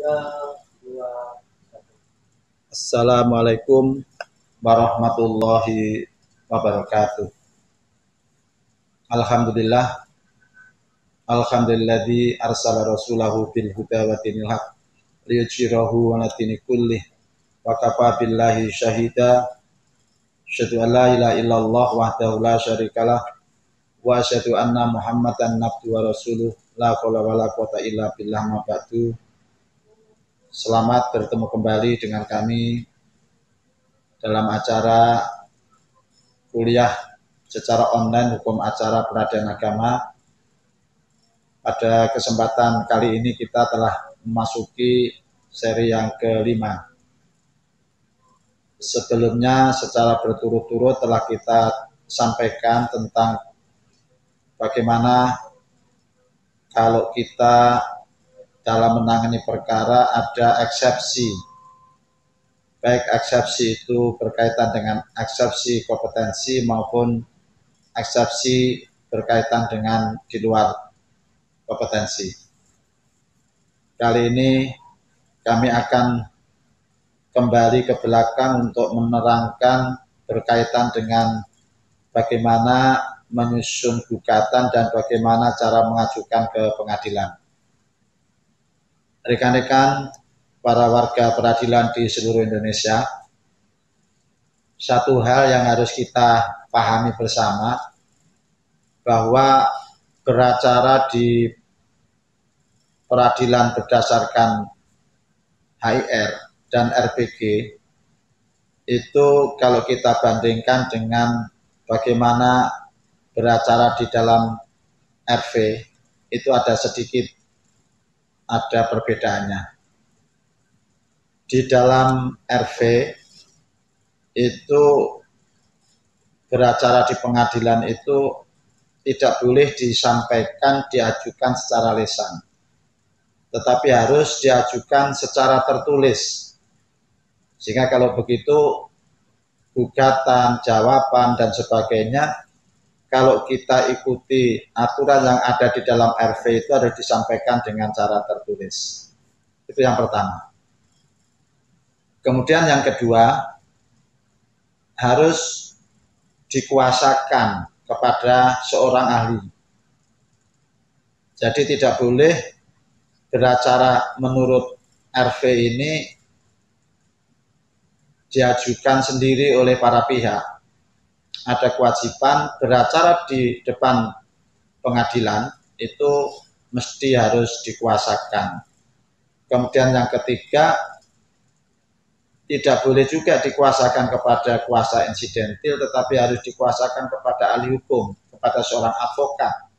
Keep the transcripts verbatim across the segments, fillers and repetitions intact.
Assalamualaikum warahmatullahi wabarakatuh. Alhamdulillah, alhamdulilladzi arsala rasulahu bil huda wa dinil haq liyudhhirahu ala dini kullih wa kafa billahi syahida. Asyhadu an la ilaha illallah wahdahu la syarikalah wa asyhadu anna Muhammadan abduhu wa rasuluh la haula wala quwata illa billah ma ba'du. Selamat bertemu kembali dengan kami dalam acara kuliah secara online hukum acara peradilan agama. Pada kesempatan kali ini kita telah memasuki seri yang kelima. Sebelumnya secara berturut-turut telah kita sampaikan tentang bagaimana kalau kita dalam menangani perkara ada eksepsi, baik eksepsi itu berkaitan dengan eksepsi kompetensi maupun eksepsi berkaitan dengan di luar kompetensi. Kali ini kami akan kembali ke belakang untuk menerangkan berkaitan dengan bagaimana menyusun gugatan dan bagaimana cara mengajukan ke pengadilan. Rekan-rekan para warga peradilan di seluruh Indonesia, satu hal yang harus kita pahami bersama bahwa beracara di peradilan berdasarkan H I R dan R P G itu kalau kita bandingkan dengan bagaimana beracara di dalam R V itu ada sedikit ada perbedaannya. Di dalam R V itu beracara di pengadilan itu tidak boleh disampaikan, diajukan secara lisan, tetapi harus diajukan secara tertulis. Sehingga kalau begitu gugatan, jawaban dan sebagainya, kalau kita ikuti aturan yang ada di dalam R V itu harus disampaikan dengan cara tertulis. Itu yang pertama. Kemudian yang kedua, harus dikuasakan kepada seorang ahli. Jadi tidak boleh beracara menurut R V ini diajukan sendiri oleh para pihak. Ada kewajiban beracara di depan pengadilan itu mesti harus dikuasakan. Kemudian yang ketiga, tidak boleh juga dikuasakan kepada kuasa insidentil, tetapi harus dikuasakan kepada ahli hukum, kepada seorang advokat.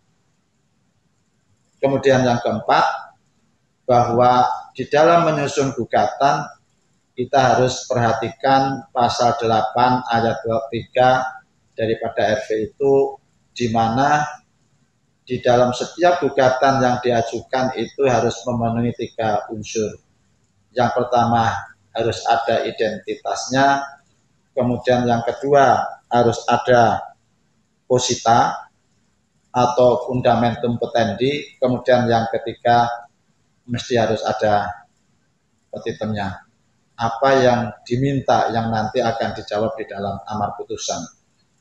Kemudian yang keempat, bahwa di dalam menyusun gugatan kita harus perhatikan pasal delapan ayat dua puluh tiga daripada R V itu, di mana di dalam setiap gugatan yang diajukan itu harus memenuhi tiga unsur. Yang pertama harus ada identitasnya, kemudian yang kedua harus ada posita atau fundamentum petendi, kemudian yang ketiga mesti harus ada petitumnya. Apa yang diminta yang nanti akan dijawab di dalam amar putusan.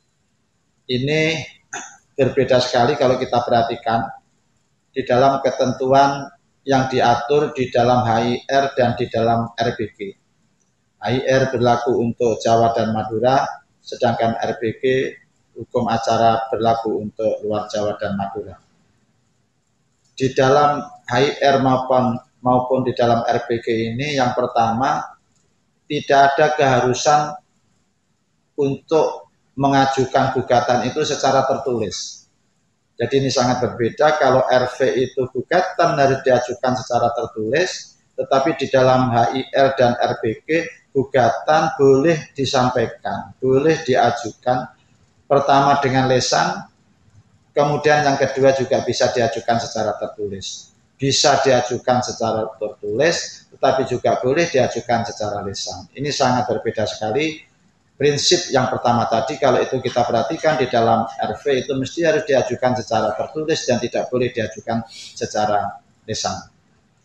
Ini berbeda sekali kalau kita perhatikan di dalam ketentuan yang diatur di dalam H I R dan di dalam R B G. H I R berlaku untuk Jawa dan Madura, sedangkan R B G hukum acara berlaku untuk luar Jawa dan Madura. Di dalam H I R maupun, maupun di dalam R B G ini, yang pertama tidak ada keharusan untuk mengajukan gugatan itu secara tertulis. Jadi ini sangat berbeda. Kalau R V itu gugatan harus diajukan secara tertulis, tetapi di dalam H I R dan R B G gugatan boleh disampaikan, boleh diajukan pertama dengan lisan, kemudian yang kedua juga bisa diajukan secara tertulis. Bisa diajukan secara tertulis, tetapi juga boleh diajukan secara lisan. Ini sangat berbeda sekali. Prinsip yang pertama tadi kalau itu kita perhatikan di dalam R V itu mesti harus diajukan secara tertulis dan tidak boleh diajukan secara lisan.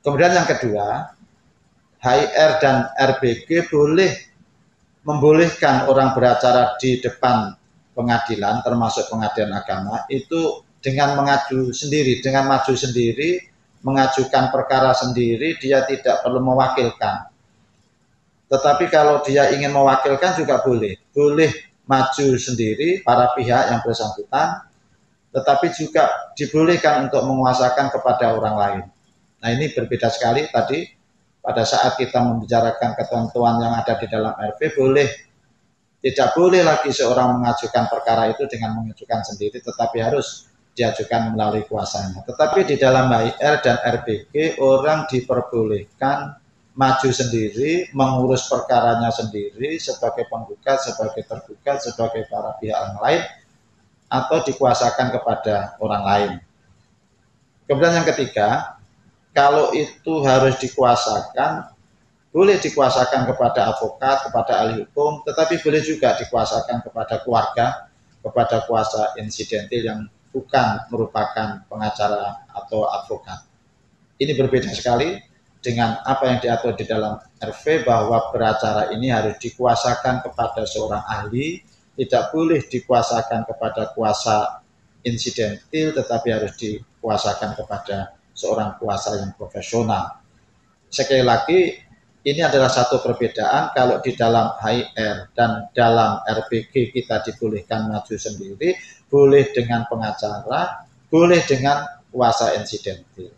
Kemudian yang kedua, H I R dan R B G boleh membolehkan orang beracara di depan pengadilan, termasuk pengadilan agama, itu dengan mengaju sendiri, dengan maju sendiri, mengajukan perkara sendiri, dia tidak perlu mewakilkan. Tetapi kalau dia ingin mewakilkan juga boleh, boleh maju sendiri para pihak yang bersangkutan, tetapi juga dibolehkan untuk menguasakan kepada orang lain. Nah, ini berbeda sekali tadi pada saat kita membicarakan ketentuan yang ada di dalam R P, boleh tidak boleh lagi seorang mengajukan perkara itu dengan mengajukan sendiri, tetapi harus diajukan melalui kuasanya. Tetapi di dalam H I R dan R B G orang diperbolehkan maju sendiri, mengurus perkaranya sendiri sebagai penggugat, sebagai tergugat, sebagai para pihak yang lain, atau dikuasakan kepada orang lain. Kemudian yang ketiga, kalau itu harus dikuasakan, boleh dikuasakan kepada advokat, kepada ahli hukum, tetapi boleh juga dikuasakan kepada keluarga, kepada kuasa insidentil yang bukan merupakan pengacara atau advokat. Ini berbeda sekali dengan apa yang diatur di dalam R V, bahwa beracara ini harus dikuasakan kepada seorang ahli, tidak boleh dikuasakan kepada kuasa insidentil, tetapi harus dikuasakan kepada seorang kuasa yang profesional. Sekali lagi, ini adalah satu perbedaan. Kalau di dalam H I R dan dalam R B G kita dibolehkan maju sendiri, boleh dengan pengacara, boleh dengan kuasa insidentil.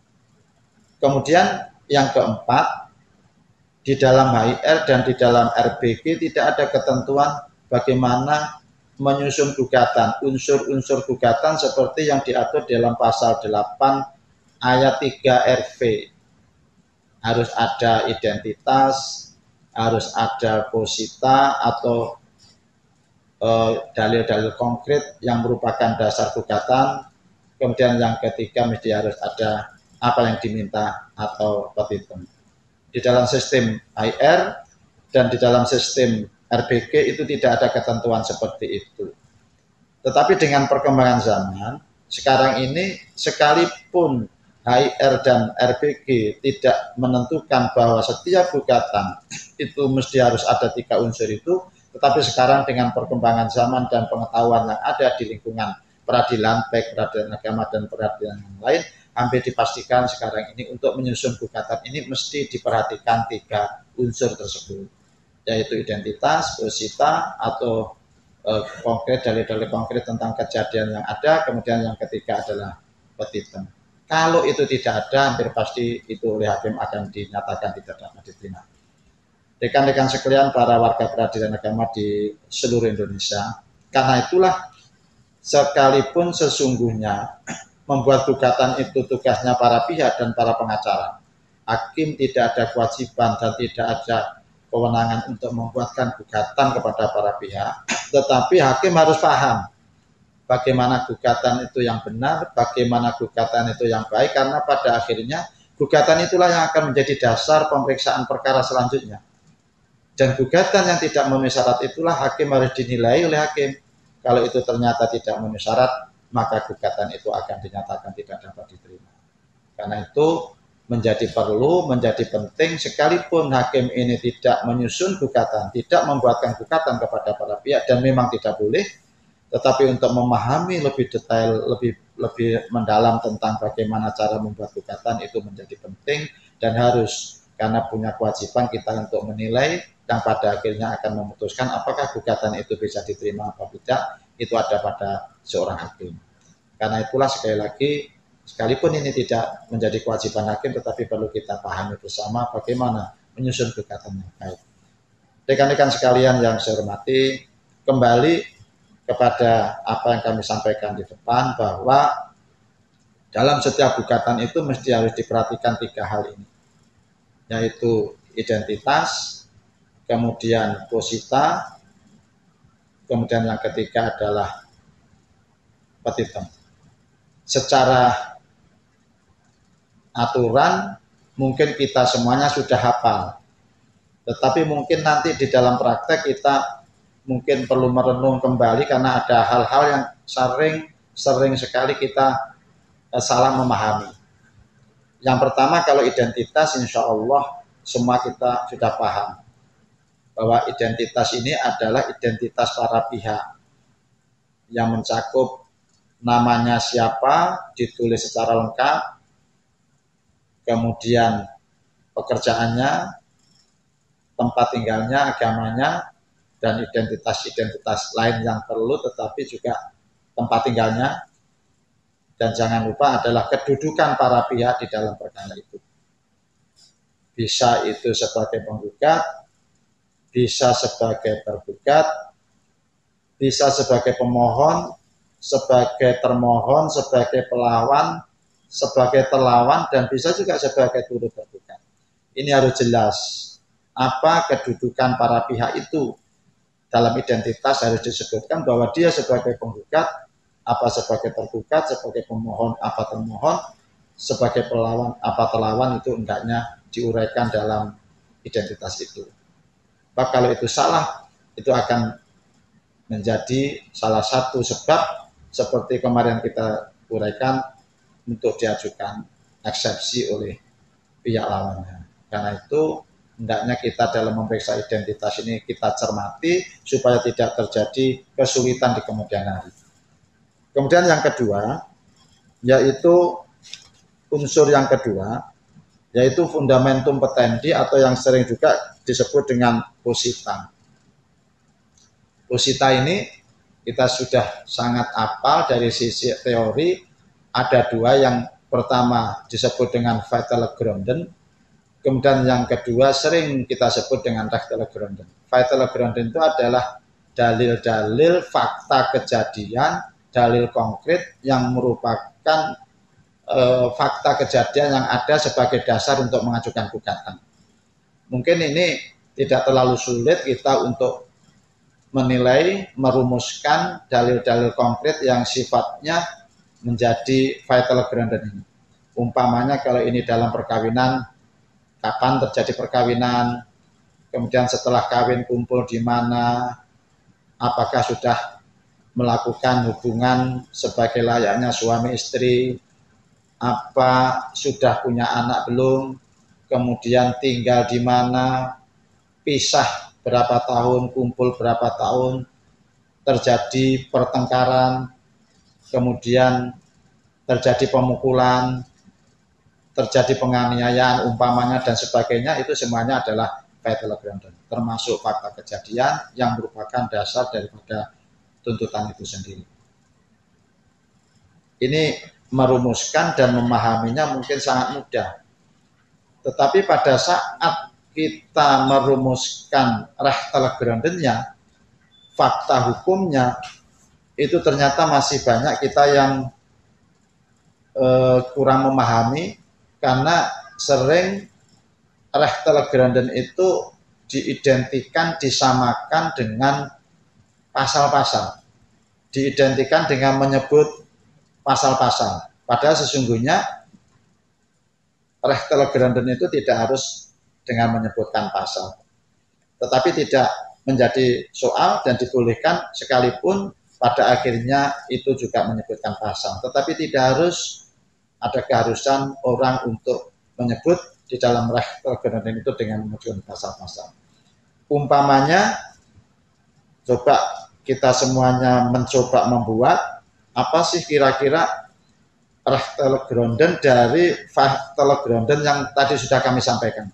Kemudian yang keempat, di dalam H I R dan di dalam R B G tidak ada ketentuan bagaimana menyusun gugatan, unsur-unsur gugatan seperti yang diatur dalam pasal delapan ayat tiga R V. Harus ada identitas, harus ada posita atau dalil-dalil eh, konkret yang merupakan dasar gugatan. Kemudian yang ketiga, mesti harus ada apa yang diminta atau petitum. Di dalam sistem H I R dan di dalam sistem R B G itu tidak ada ketentuan seperti itu. Tetapi dengan perkembangan zaman, sekarang ini sekalipun H I R dan R B G tidak menentukan bahwa setiap gugatan itu mesti harus ada tiga unsur itu, tetapi sekarang dengan perkembangan zaman dan pengetahuan yang ada di lingkungan peradilan, baik peradilan agama dan peradilan yang lain, hampir dipastikan sekarang ini untuk menyusun gugatan ini mesti diperhatikan tiga unsur tersebut, yaitu identitas, posita, atau eh, konkret, dalil-dalil konkret tentang kejadian yang ada. Kemudian yang ketiga adalah petitum. Kalau itu tidak ada, hampir pasti itu oleh hakim akan dinyatakan tidak dapat diterima. Rekan-rekan sekalian, para warga peradilan agama di seluruh Indonesia, karena itulah sekalipun sesungguhnya membuat gugatan itu tugasnya para pihak dan para pengacara, hakim tidak ada kewajiban dan tidak ada kewenangan untuk membuatkan gugatan kepada para pihak, tetapi hakim harus paham bagaimana gugatan itu yang benar, bagaimana gugatan itu yang baik, karena pada akhirnya gugatan itulah yang akan menjadi dasar pemeriksaan perkara selanjutnya. Dan gugatan yang tidak memenuhi syarat itulah hakim harus dinilai oleh hakim. Kalau itu ternyata tidak memenuhi syarat, maka gugatan itu akan dinyatakan tidak dapat diterima. Karena itu menjadi perlu, menjadi penting, sekalipun hakim ini tidak menyusun gugatan, tidak membuatkan gugatan kepada para pihak, dan memang tidak boleh, tetapi untuk memahami lebih detail, lebih lebih mendalam tentang bagaimana cara membuat gugatan itu menjadi penting dan harus, karena punya kewajiban kita untuk menilai dan pada akhirnya akan memutuskan apakah gugatan itu bisa diterima atau tidak, itu ada pada seorang hakim. Karena itulah sekali lagi, sekalipun ini tidak menjadi kewajiban hakim, tetapi perlu kita pahami bersama bagaimana menyusun gugatan yang baik. Rekan-rekan sekalian yang saya hormati, kembali kepada apa yang kami sampaikan di depan, bahwa dalam setiap gugatan itu mesti harus diperhatikan tiga hal ini, yaitu identitas, kemudian posita, kemudian yang ketiga adalah petitum. Secara aturan mungkin kita semuanya sudah hafal, tetapi mungkin nanti di dalam praktek kita mungkin perlu merenung kembali, karena ada hal-hal yang sering sering sekali kita eh, salah memahami. Yang pertama, kalau identitas insya Allah semua kita sudah paham bahwa identitas ini adalah identitas para pihak yang mencakup namanya siapa, ditulis secara lengkap, kemudian pekerjaannya, tempat tinggalnya, agamanya, dan identitas-identitas lain yang perlu, tetapi juga tempat tinggalnya, dan jangan lupa adalah kedudukan para pihak di dalam perkara itu. Bisa itu sebagai penggugat, bisa sebagai tergugat, bisa sebagai pemohon, sebagai termohon, sebagai pelawan, sebagai terlawan, dan bisa juga sebagai turut tergugat. Ini harus jelas apa kedudukan para pihak itu. Dalam identitas harus disebutkan bahwa dia sebagai penggugat, apa sebagai tergugat, sebagai pemohon, apa termohon, sebagai pelawan, apa terlawan, itu hendaknya diuraikan dalam identitas itu. Maka kalau itu salah, itu akan menjadi salah satu sebab seperti kemarin kita uraikan untuk diajukan eksepsi oleh pihak lawannya. Karena itu hendaknya kita dalam memeriksa identitas ini kita cermati supaya tidak terjadi kesulitan di kemudian hari. Kemudian yang kedua, yaitu unsur yang kedua, yaitu fundamentum petendi atau yang sering juga disebut dengan posita. Posita ini kita sudah sangat hafal dari sisi teori. Ada dua, yang pertama disebut dengan Feitelergronden, kemudian yang kedua sering kita sebut dengan Rechtelergronden. Feitelergronden itu adalah dalil-dalil fakta kejadian, dalil konkret yang merupakan e, fakta kejadian yang ada sebagai dasar untuk mengajukan gugatan. Mungkin ini tidak terlalu sulit kita untuk menilai, merumuskan dalil-dalil konkret yang sifatnya menjadi Feitelergronden ini. Umpamanya kalau ini dalam perkawinan, kapan terjadi perkawinan, kemudian setelah kawin kumpul di mana, apakah sudah melakukan hubungan sebagai layaknya suami istri, apa sudah punya anak belum, kemudian tinggal di mana, pisah berapa tahun, kumpul berapa tahun, terjadi pertengkaran, kemudian terjadi pemukulan, terjadi penganiayaan umpamanya dan sebagainya, itu semuanya adalah Feitelergronden, termasuk fakta kejadian yang merupakan dasar daripada tuntutan itu sendiri. Ini merumuskan dan memahaminya mungkin sangat mudah, tetapi pada saat kita merumuskan Rechtelergrondennya, fakta hukumnya, itu ternyata masih banyak kita yang eh, kurang memahami, karena sering Rechtelergronden itu diidentikan, disamakan dengan pasal-pasal, diidentikan dengan menyebut pasal-pasal. Padahal sesungguhnya Rechtelergronden itu tidak harus dengan menyebutkan pasal, tetapi tidak menjadi soal dan dibolehkan sekalipun pada akhirnya itu juga menyebutkan pasal, tetapi tidak harus ada keharusan orang untuk menyebut di dalam Rechtelergronden itu dengan menyebutkan pasal-pasal. Umpamanya, coba kita semuanya mencoba membuat apa sih kira-kira Rechtelergronden dari Feitelergronden yang tadi sudah kami sampaikan.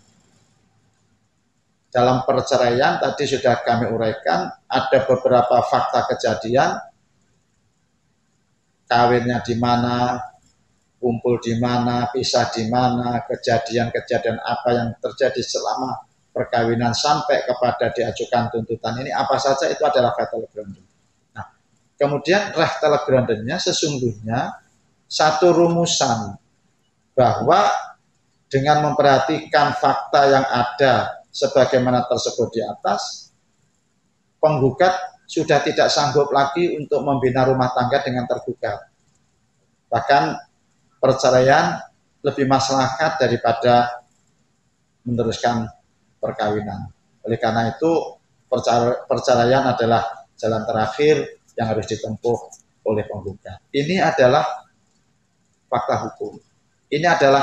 Dalam perceraian tadi sudah kami uraikan, ada beberapa fakta kejadian, kawinnya di mana, kumpul di mana, pisah di mana, kejadian-kejadian apa yang terjadi selama perkawinan sampai kepada diajukan tuntutan ini, apa saja itu adalah Feitelergronden. Nah, kemudian Rechtelergrondennya sesungguhnya satu rumusan bahwa dengan memperhatikan fakta yang ada sebagaimana tersebut di atas, penggugat sudah tidak sanggup lagi untuk membina rumah tangga dengan tergugat. Bahkan perceraian lebih maslahat daripada meneruskan perkawinan. Oleh karena itu perceraian adalah jalan terakhir yang harus ditempuh oleh penggugat. Ini adalah fakta hukum. Ini adalah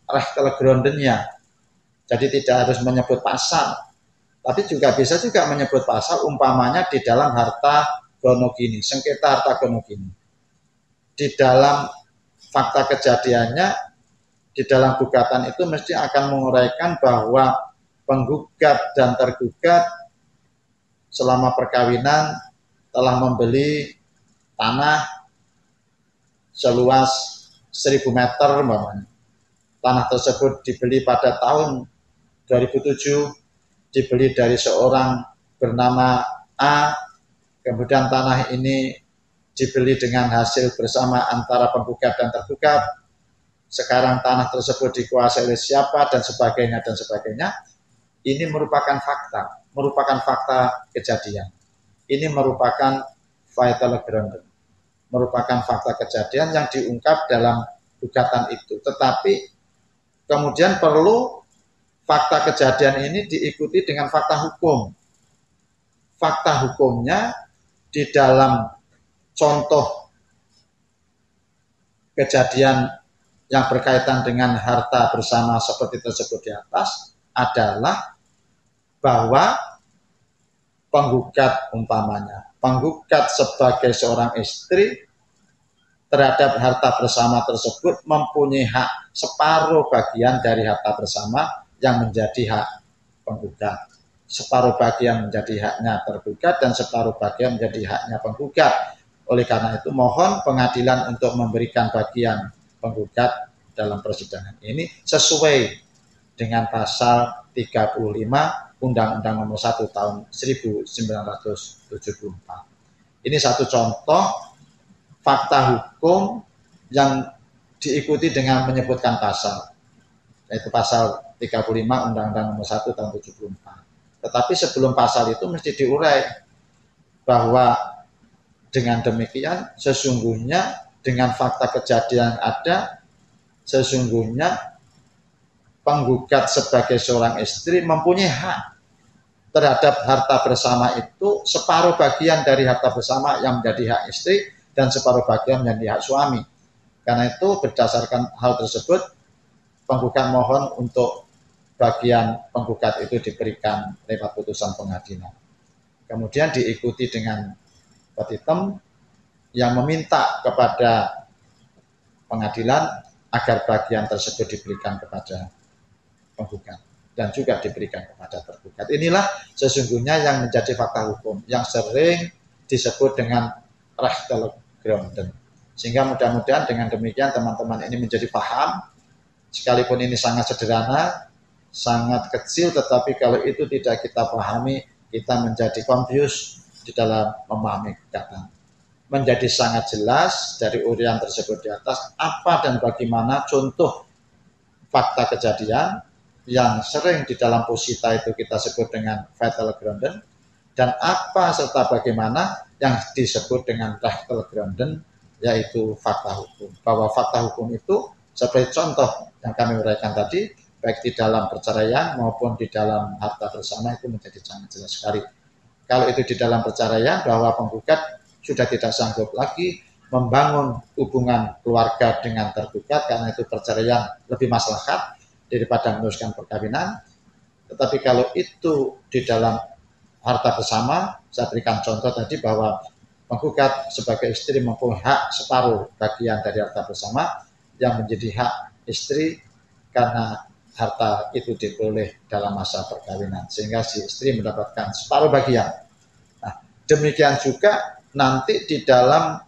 rechtelegroundennya. Jadi tidak harus menyebut pasal, tapi juga bisa juga menyebut pasal umpamanya di dalam harta gonogini, sengketa harta gonogini. Di dalam fakta kejadiannya, di dalam gugatan itu mesti akan menguraikan bahwa penggugat dan tergugat selama perkawinan telah membeli tanah seluas seribu meter umpamanya. Tanah tersebut dibeli pada tahun dua ribu tujuh, dibeli dari seorang bernama A, kemudian tanah ini dibeli dengan hasil bersama antara penggugat dan tergugat. Sekarang tanah tersebut dikuasai oleh siapa dan sebagainya dan sebagainya. Ini merupakan fakta, merupakan fakta kejadian. Ini merupakan vital ground, merupakan fakta kejadian yang diungkap dalam gugatan itu. Tetapi kemudian perlu fakta kejadian ini diikuti dengan fakta hukum. Fakta hukumnya di dalam contoh kejadian yang berkaitan dengan harta bersama seperti tersebut di atas adalah bahwa penggugat umpamanya, penggugat sebagai seorang istri terhadap harta bersama tersebut mempunyai hak separuh bagian dari harta bersama yang menjadi hak penggugat. Separuh bagian menjadi haknya tergugat dan separuh bagian menjadi haknya penggugat. Oleh karena itu mohon pengadilan untuk memberikan bagian penggugat dalam persidangan ini sesuai dengan pasal tiga puluh lima Undang-Undang Nomor satu Tahun seribu sembilan ratus tujuh puluh empat. Ini satu contoh fakta hukum yang diikuti dengan menyebutkan pasal, yaitu pasal tiga puluh lima Undang-Undang Nomor satu Tahun tujuh puluh empat. Tetapi sebelum pasal itu mesti diurai bahwa dengan demikian sesungguhnya dengan fakta kejadian ada, sesungguhnya penggugat sebagai seorang istri mempunyai hak terhadap harta bersama itu separuh bagian dari harta bersama yang menjadi hak istri dan separuh bagian menjadi hak suami. Karena itu berdasarkan hal tersebut penggugat mohon untuk bagian penggugat itu diberikan lewat putusan pengadilan. Kemudian diikuti dengan petitum yang meminta kepada pengadilan agar bagian tersebut diberikan kepada penggugat dan juga diberikan kepada tergugat. Inilah sesungguhnya yang menjadi fakta hukum yang sering disebut dengan rechtelegronden. Sehingga mudah-mudahan dengan demikian teman-teman ini menjadi paham, sekalipun ini sangat sederhana, sangat kecil, tetapi kalau itu tidak kita pahami, kita menjadi confused di dalam memahami gugatan. Menjadi sangat jelas dari urian tersebut di atas apa dan bagaimana contoh fakta kejadian yang sering di dalam posita itu kita sebut dengan vital ground, dan apa serta bagaimana yang disebut dengan rechtelegronden, yaitu fakta hukum. Bahwa fakta hukum itu seperti contoh yang kami uraikan tadi, baik di dalam perceraian maupun di dalam harta bersama itu menjadi sangat jelas sekali. Kalau itu di dalam perceraian bahwa penggugat sudah tidak sanggup lagi membangun hubungan keluarga dengan tergugat karena itu perceraian lebih maslahat daripada meneruskan perkawinan. Tetapi kalau itu di dalam harta bersama, saya berikan contoh tadi bahwa penggugat sebagai istri mempunyai hak separuh bagian dari harta bersama yang menjadi hak istri karena harta itu diperoleh dalam masa perkawinan, sehingga si istri mendapatkan separuh bagian. Nah, demikian juga nanti di dalam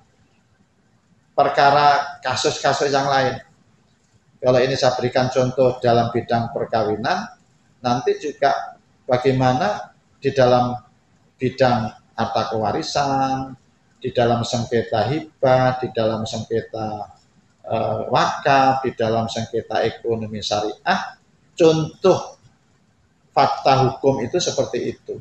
perkara kasus-kasus yang lain. Kalau ini saya berikan contoh dalam bidang perkawinan, nanti juga bagaimana di dalam bidang harta kewarisan, di dalam sengketa hibah, di dalam sengketa eh, wakaf, di dalam sengketa ekonomi syariah, contoh fakta hukum itu seperti itu.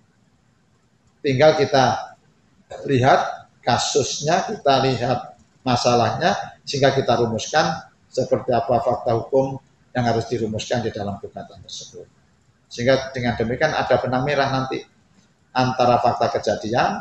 Tinggal kita lihat kasusnya, kita lihat masalahnya, sehingga kita rumuskan seperti apa fakta hukum yang harus dirumuskan di dalam gugatan tersebut. Sehingga dengan demikian ada benang merah nanti antara fakta kejadian,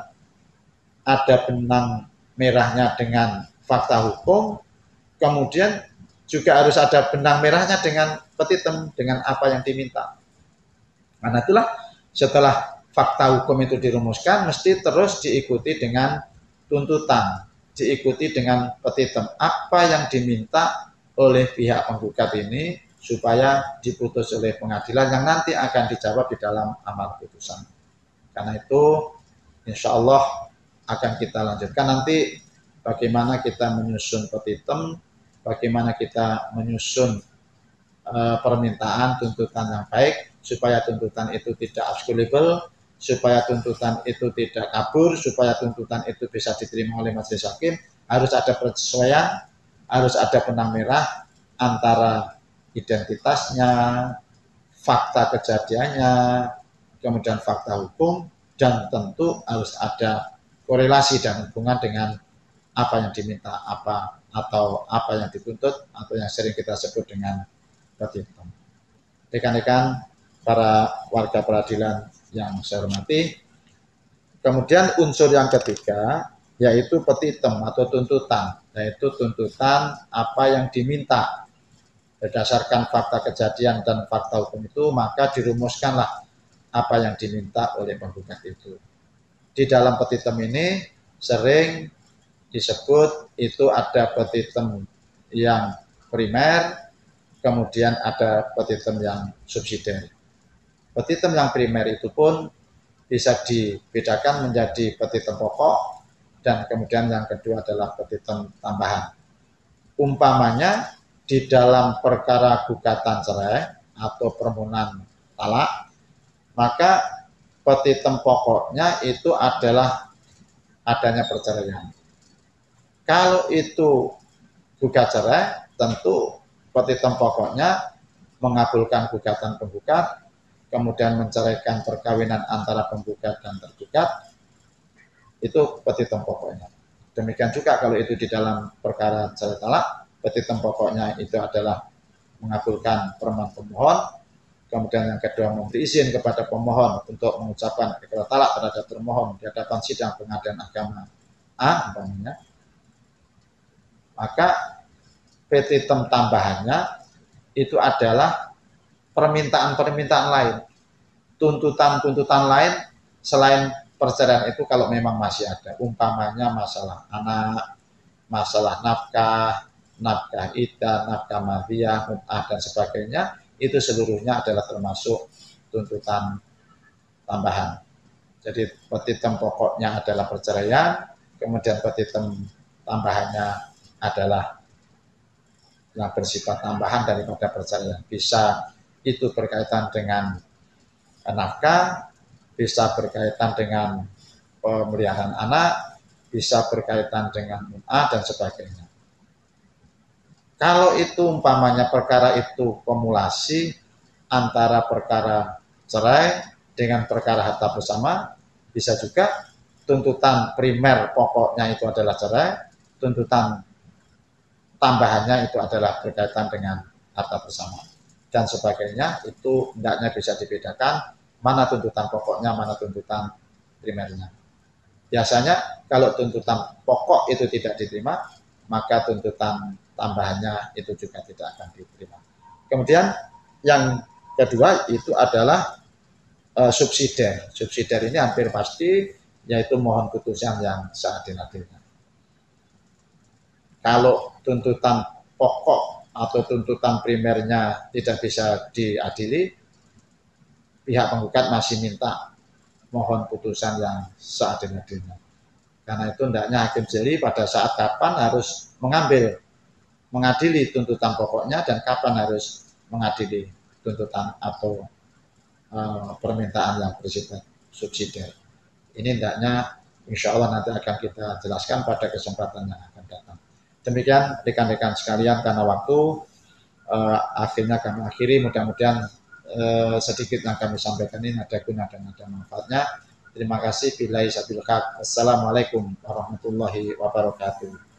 ada benang merahnya dengan fakta hukum, kemudian juga harus ada benang merahnya dengan petitum, dengan apa yang diminta. Karena itulah setelah fakta hukum itu dirumuskan, mesti terus diikuti dengan tuntutan, diikuti dengan petitum. Apa yang diminta oleh pihak penggugat ini supaya diputus oleh pengadilan yang nanti akan dijawab di dalam amar putusan. Karena itu insya Allah akan kita lanjutkan nanti bagaimana kita menyusun petitum, bagaimana kita menyusun e, permintaan tuntutan yang baik supaya tuntutan itu tidak absoluble, supaya tuntutan itu tidak kabur, supaya tuntutan itu bisa diterima oleh majelis hakim. Harus ada persesuaian, harus ada benang merah antara identitasnya, fakta kejadiannya, kemudian fakta hukum, dan tentu harus ada korelasi dan hubungan dengan apa yang diminta, apa atau apa yang dituntut, atau yang sering kita sebut dengan petitum. Rekan-rekan para warga peradilan yang saya hormati, kemudian unsur yang ketiga yaitu petitum atau tuntutan, yaitu tuntutan apa yang diminta. Berdasarkan fakta kejadian dan fakta hukum itu, maka dirumuskanlah apa yang diminta oleh penggugat itu. Di dalam petitum ini sering disebut itu ada petitum yang primer, kemudian ada petitum yang subsidiar. Petitum yang primer itu pun bisa dibedakan menjadi petitum pokok, dan kemudian yang kedua adalah petitum tambahan. Umpamanya di dalam perkara gugatan cerai atau permohonan talak, maka petitum pokoknya itu adalah adanya perceraian. Kalau itu gugat cerai, tentu petitum pokoknya mengabulkan gugatan penggugat, kemudian menceraikan perkawinan antara penggugat dan tergugat, itu petitum pokoknya. Demikian juga kalau itu di dalam perkara cerai talak, petitum pokoknya itu adalah mengabulkan permohonan pemohon, kemudian yang kedua memberi izin kepada pemohon untuk mengucapkan iqrar talak terhadap termohon di hadapan sidang pengadilan agama A, umpamanya. Maka petitum tambahannya itu adalah permintaan-permintaan lain, tuntutan-tuntutan lain selain perceraian itu kalau memang masih ada, umpamanya masalah anak, masalah nafkah, nafkah iddah, nafkah madhiyah, mut'ah dan sebagainya, itu seluruhnya adalah termasuk tuntutan tambahan. Jadi petitum pokoknya adalah perceraian, kemudian petitum tambahannya adalah yang bersifat tambahan daripada perceraian. Bisa itu berkaitan dengan nafkah, bisa berkaitan dengan pemeliharaan anak, bisa berkaitan dengan mut'ah dan sebagainya. Kalau itu umpamanya perkara itu kumulasi antara perkara cerai dengan perkara harta bersama, bisa juga tuntutan primer pokoknya itu adalah cerai, tuntutan tambahannya itu adalah berkaitan dengan harta bersama dan sebagainya. Itu hendaknya bisa dibedakan mana tuntutan pokoknya, mana tuntutan primernya. Biasanya kalau tuntutan pokok itu tidak diterima, maka tuntutan tambahannya itu juga tidak akan diterima. Kemudian yang kedua itu adalah uh, subsidiar. Subsidiar ini hampir pasti yaitu mohon putusan yang seadil-adilnya. Kalau tuntutan pokok atau tuntutan primernya tidak bisa diadili, pihak penggugat masih minta mohon putusan yang seadil-adilnya. Karena itu hendaknya hakim jeli pada saat kapan harus mengambil mengadili tuntutan pokoknya dan kapan harus mengadili tuntutan atau e, permintaan yang bersifat subsidiar. Ini hendaknya insya Allah nanti akan kita jelaskan pada kesempatan yang akan datang. Demikian rekan-rekan sekalian, karena waktu e, akhirnya kami akhiri. Mudah-mudahan e, sedikit yang kami sampaikan ini ada guna dan ada manfaatnya. Terima kasih. Billahi sabil haq. Assalamualaikum warahmatullahi wabarakatuh.